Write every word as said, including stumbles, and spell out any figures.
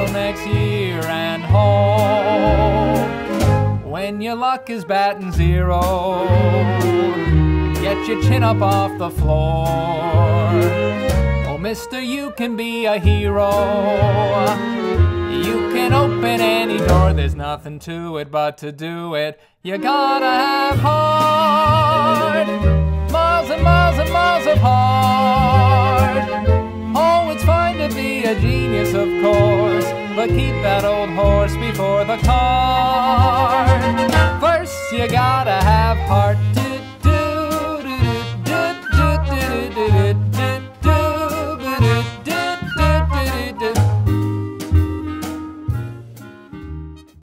till next year and hope. When your luck is batting zero, get your chin up off the floor. Oh, mister, you can be a hero. You can open any door. There's nothing to it but to do it. You gotta have heart. Miles and miles and miles of heart. Oh, it's fine to be a genius, of course, but keep that old horse before the cart.